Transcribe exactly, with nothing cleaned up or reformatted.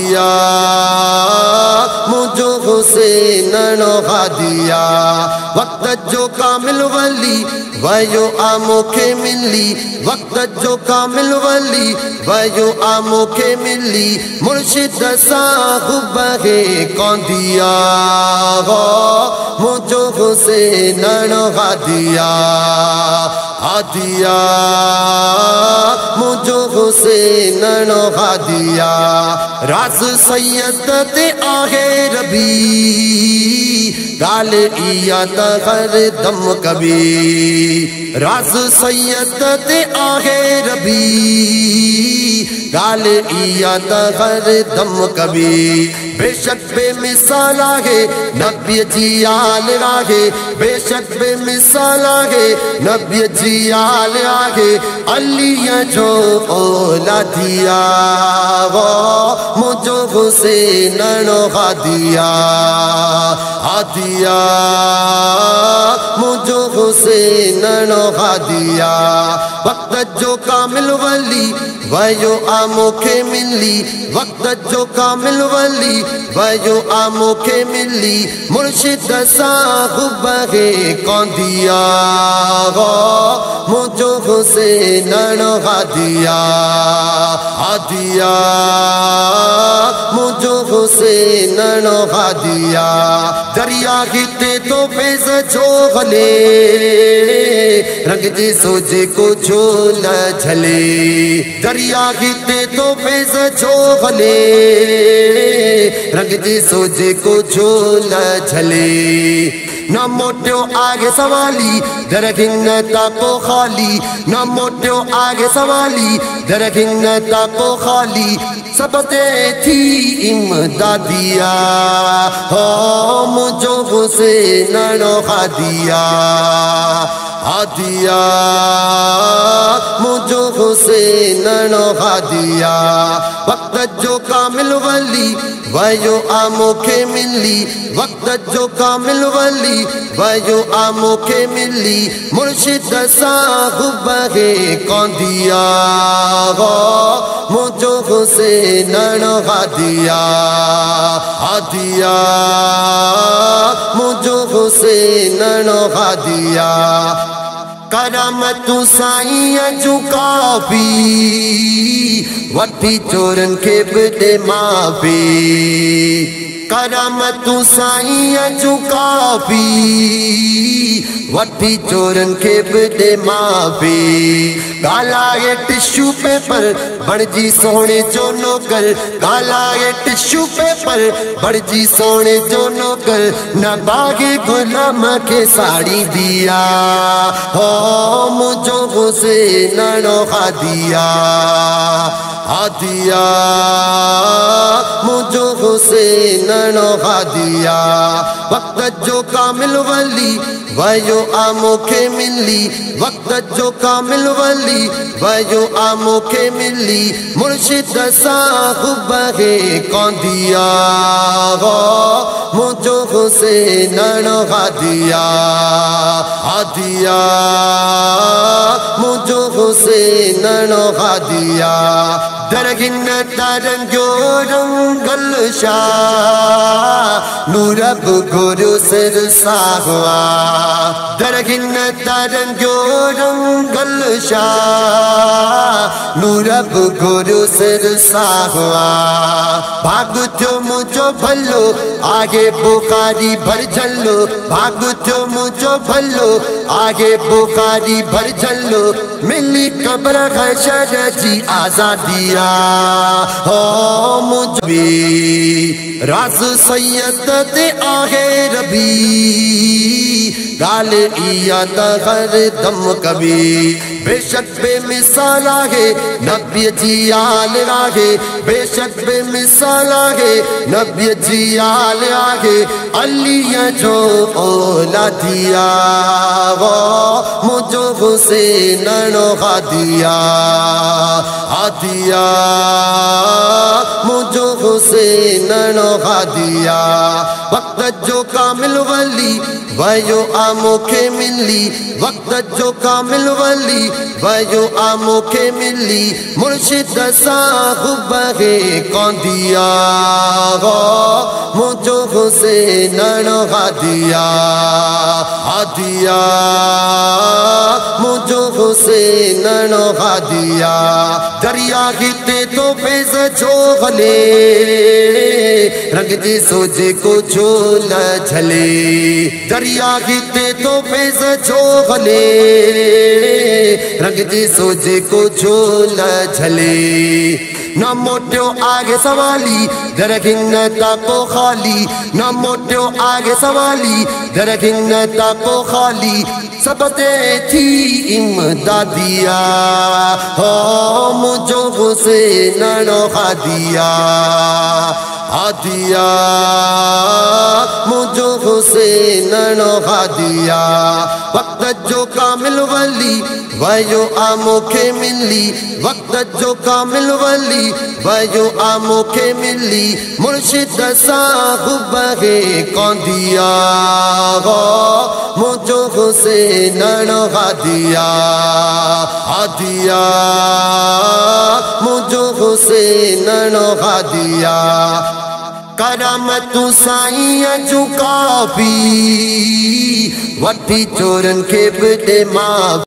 दिया मुझो हुसैन नोहा दिया वक्त जो कामिल वली वयो आमोखे मिली वक्त जो कामिल वली वयो आमोखे मिली मुर्शिद साहुब है कौन दिया हो मुझो हुसैन नोहा दिया दिया मुझो हुसैन नोहा दिया राज सैयद ते आहे रबी गाल इया त हर दम कभी राज सैयद ते आहे रबी गाल इया त हर दम कभी बेशक बेमिसाल आहे नबी जी आल आहे बेशक बेमिसाल आहे नबी जी आल आहे अलीअ जो औलादिया वो मुझो हुसैन नोहा दिया दिया मुझो हुसैन नोहा दिया वक्त जो कामिल वली वयो आमोखे मिली वक्त जो कामिल वली वयो आमोखे मिली मुर्शिद साहुब है कौन दिया हो मुझो हुसैन नोहा दिया दिया मुझो हुसैन नोहा दिया दरिया हिते तो फैज जो भले रंग जी सोजे को झोल झले दरिया हिते तो फैज जो भले रंग जी सोजे को झोल झले न मोटियो आगे सवाली दरगिन्नता को खाली न मोटियो आगे सवाली दरगिन्नता को खाली सबते थी इमदादिया हो मुझो हुसैन नोहा दिया दिया मुझो हुसैन नोहा दिया वक्त जो कामिल वली वयो आमोखे मिली वक्त जो कामिल वली वयो आमोखे मिली मुर्शिद साहुब है कौन दिया हो मुझो हुसैन नोहा दिया दिया मुझो हुसैन नोहा दिया करामत साईं झुकावी वठी चोरन के बदे मावे करामत साईं झुकावी वठी चोरन के बदे मावे गालाए टिश्यू पेपर बड़जी सोने जो नौकर गालाए टिश्यू पेपर बड़जी सोने जो नौकर न बागे गुलाम के साड़ी दिया हो मुझो हुसैन नोहा दिया दिया मुझो हुसैन नोहा दिया वक्त जो कामिल वली वयो आमोखे मिली वक्त जो कामिल वली वयो आमोखे मिली मुर्शिद साहुब है कौन दिया हो मुझो हुसैन नोहा दिया दिया मुझो हुसैन नोहा दिया दरगिन्नता रंगो रंगल शाह नूरब गुरु सिर साहुआ दरगिन्नता रंगो रंगल शाह नूरब गुरु सिर साहुआ भाग जो मुझो भलो आगे बुखारी भर झल्लो भाग जो मुझो भलो आगे बुखारी भर झल्लो मिली कब्र हशर जी आजादिया हो मुझे राज सैयद ते आहे रबी गाल इया त हर दम कभी बेशक बेमिसाल आहे नबी जी आल आहे बेशक बेमिसाल आहे नबी जी आल आहे अलीअ जो औलादिया वो मुझो हुसैन नोहा दिया दिया मुझो मुझो हुसैन हादिया वक्त जो कामिल वली वयो आमोखे मिली वक्त जो कामिल वली वयो आमोखे मिली मुर्शिद साहुब है कौन दिया मुझो हुसैन हादिया हादिया मुझो हुसैन हादिया दरिया गिते तो फैज जो भले रंग जी सोजे को झोल झले दरिया गिते तो फैज जो भले रंग जी सोजे को झोल झले न मोटियो आगे सवाली दर खिन्नता को खाली न मोटियो आगे सवाली दर खिन्नता को खाली सबते थी इमदादिया हो मुझो हुसैन हादिया हादिया मुझो हुसैन हादिया वक्त जो कामिल वली वयो आमोखे मिली वक्त जो कामिल वली वयो आमोखे मिली मुर्शिद साहुब है कौन दिया हो मुझो हुसैन हादिया हादिया मुझो हुसैन हादिया करामतू साईं जो काफी वठी चोरन के बदे मां